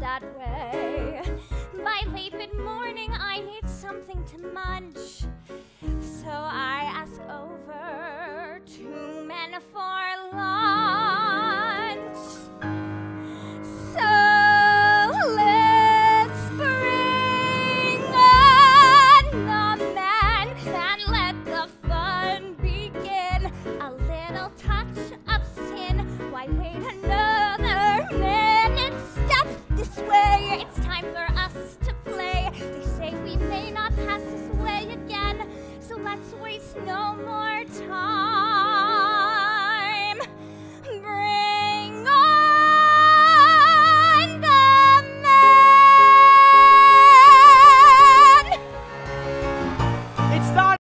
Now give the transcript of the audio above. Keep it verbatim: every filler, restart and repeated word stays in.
that way. By late mid-morning, I need something to munch. So I ask over two men for lunch. So let's bring on the men and let the fun begin. A little touch of sin. Why wait another minute? Step this way. It's time for us to play. They say we may not pass this way again, so let's waste no more time.